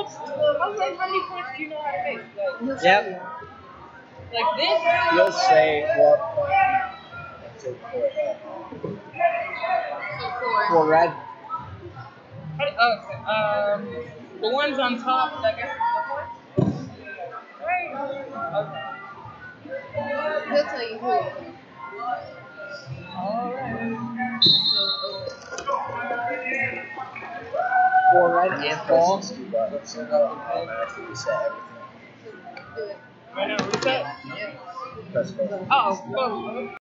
How many points do you know how to make? Yep. Like this? You'll say what point to For red. The ones on top, I guess, is the point? Right. Okay. He'll tell you who. For red and fall. So that'll automatically reset everything. Do it. Right now, reset? Press go. Oh,